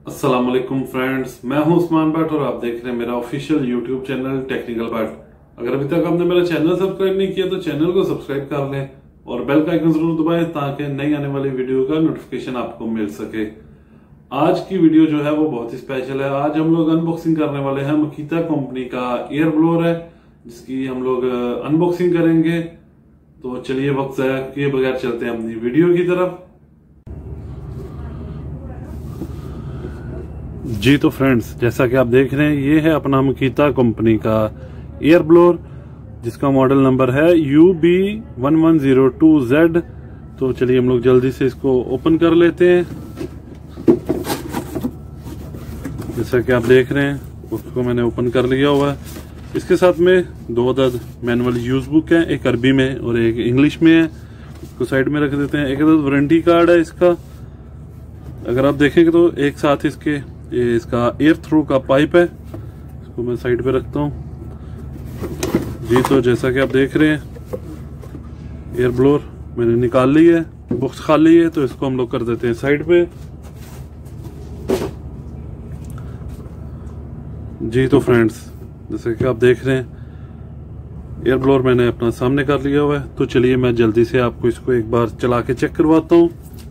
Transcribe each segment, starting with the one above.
अस्सलाम वालेकुम फ्रेंड्स, मैं हूं उस्मान भट्ट और आप देख रहे हैं मेरा official YouTube channel technical Bhatt. अगर अभी तक आपने मेरा चैनल सब्सक्राइब नहीं किया तो चैनल को सब्सक्राइब कर लें और बेल का आइकन जरूर दबाएं ताकि नई आने वाली वीडियो का नोटिफिकेशन आपको मिल सके। आज की वीडियो जो है वो बहुत ही स्पेशल है। आज हम लोग अनबॉक्सिंग करने वाले हैं मकीता कंपनी का एयर ब्लोअर है जिसकी हम लोग अनबॉक्सिंग करेंगे। तो चलिए वक्त ज़ाया किए बगैर चलते हैं अपनी वीडियो की तरफ। जी तो फ्रेंड्स, जैसा कि आप देख रहे हैं ये है अपना मकीता कंपनी का एयर ब्लोअर जिसका मॉडल नंबर है UB1102Z। तो चलिए हम लोग जल्दी से इसको ओपन कर लेते हैं। जैसा कि आप देख रहे हैं उसको मैंने ओपन कर लिया हुआ है। इसके साथ में दो अदद मैनुअल यूज बुक है, एक अरबी में और एक इंग्लिश में है। इसको साइड में रख देते हैं। एक अदद वारंटी कार्ड है इसका। अगर आप देखेंगे तो एक साथ इसका एयर थ्रो का पाइप है। इसको मैं साइड पे रखता हूँ। जी तो जैसा कि आप देख रहे हैं एयर ब्लोअर मैंने निकाल ली है, बॉक्स खाली है, तो इसको हम लोग कर देते हैं साइड पे। जी तो फ्रेंड्स, जैसे कि आप देख रहे हैं एयर ब्लोअर मैंने अपना सामने कर लिया हुआ है। तो चलिए मैं जल्दी से आपको इसको एक बार चला के चेक करवाता हूँ।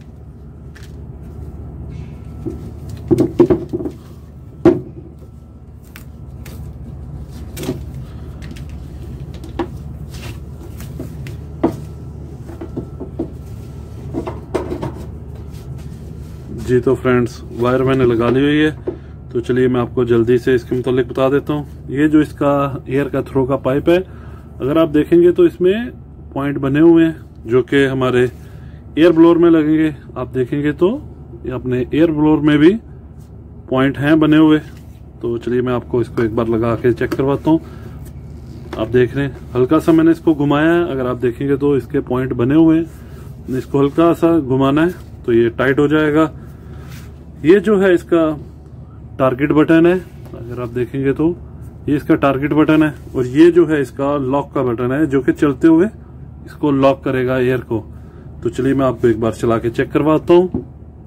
जी तो फ्रेंड्स, वायर मैंने लगा ली हुई है। तो चलिए मैं आपको जल्दी से इसके मुतालिक बता देता हूँ। ये जो इसका एयर का थ्रो का पाइप है, अगर आप देखेंगे तो इसमें पॉइंट बने हुए हैं जो कि हमारे एयर ब्लोअर में लगेंगे। आप देखेंगे तो ये अपने एयर ब्लोअर में भी पॉइंट हैं बने हुए। तो चलिए मैं आपको इसको एक बार लगा के चेक करवाता हूँ। आप देख रहे हैं हल्का सा मैंने इसको घुमाया है। अगर आप देखेंगे तो इसके पॉइंट बने हुए हैं। इसको हल्का सा घुमाना है तो ये टाइट हो जाएगा। ये जो है इसका टारगेट बटन है। अगर आप देखेंगे तो ये इसका टारगेट बटन है और ये जो है इसका लॉक का बटन है जो कि चलते हुए इसको लॉक करेगा एयर को। तो चलिए मैं आपको एक बार चला के चेक करवाता हूँ।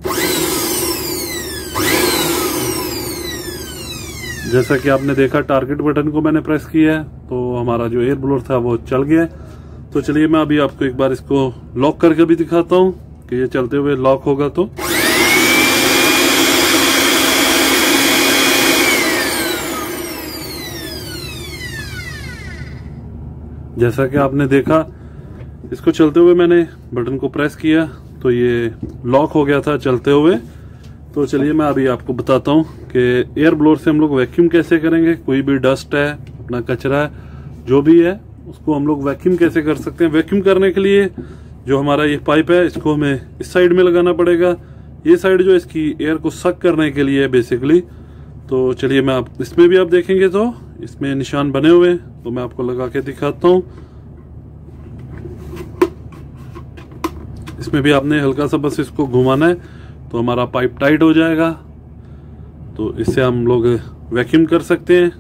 जैसा कि आपने देखा टारगेट बटन को मैंने प्रेस किया है तो हमारा जो एयर ब्लोअर था वो चल गया है। तो चलिए मैं अभी आपको एक बार इसको लॉक करके भी दिखाता हूँ कि ये चलते हुए लॉक होगा। तो जैसा कि आपने देखा इसको चलते हुए मैंने बटन को प्रेस किया तो ये लॉक हो गया था चलते हुए। तो चलिए मैं अभी आपको बताता हूँ कि एयर ब्लोअर से हम लोग वैक्यूम कैसे करेंगे। कोई भी डस्ट है, अपना कचरा है, जो भी है उसको हम लोग वैक्यूम कैसे कर सकते हैं। वैक्यूम करने के लिए जो हमारा ये पाइप है इसको हमें इस साइड में लगाना पड़ेगा। ये साइड जो इसकी एयर को सक करने के लिए है बेसिकली। तो चलिए मैं आप इसमें भी आप देखेंगे तो इसमें निशान बने हुए हैं। तो मैं आपको लगा के दिखाता हूँ। इसमें भी आपने हल्का सा बस इसको घुमाना है तो हमारा पाइप टाइट हो जाएगा। तो इससे हम लोग वैक्यूम कर सकते हैं।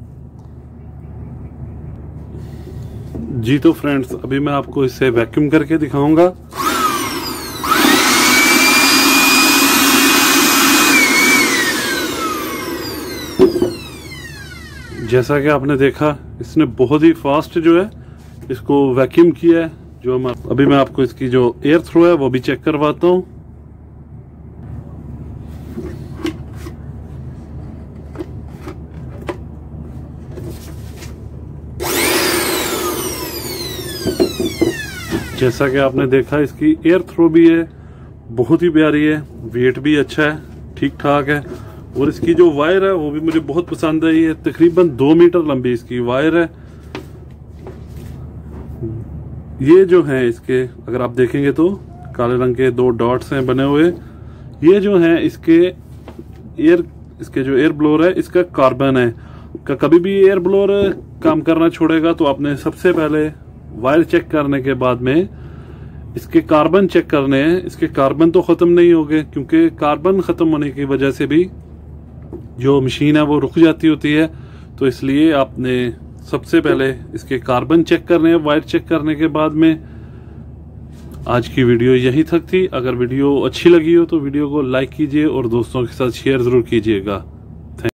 जी तो फ्रेंड्स, अभी मैं आपको इससे वैक्यूम करके दिखाऊंगा। जैसा कि आपने देखा इसने बहुत ही फास्ट जो है इसको वैक्यूम किया है। जो अभी मैं आपको इसकी जो एयर थ्रो है वो भी चेक करवाता हूँ। जैसा कि आपने देखा इसकी एयर थ्रो भी है, बहुत ही प्यारी है। वेट भी अच्छा है, ठीक ठाक है। और इसकी जो वायर है वो भी मुझे बहुत पसंद आई है। तकरीबन 2 मीटर लंबी इसकी वायर है। ये जो है इसके अगर आप देखेंगे तो काले रंग के 2 डॉट्स हैं बने हुए। ये जो है इसके जो एयर ब्लोअर है इसका कार्बन है। कभी भी एयर ब्लोअर काम करना छोड़ेगा तो आपने सबसे पहले वायर चेक करने के बाद में इसके कार्बन चेक करने हैं। इसके कार्बन तो खत्म नहीं हो गए क्योंकि कार्बन खत्म होने की वजह से भी जो मशीन है वो रुक जाती होती है। तो इसलिए आपने सबसे पहले इसके कार्बन चेक करने हैं। वायर चेक करने के बाद में आज की वीडियो यहीं तक थी। अगर वीडियो अच्छी लगी हो तो वीडियो को लाइक कीजिए और दोस्तों के साथ शेयर जरूर कीजिएगा।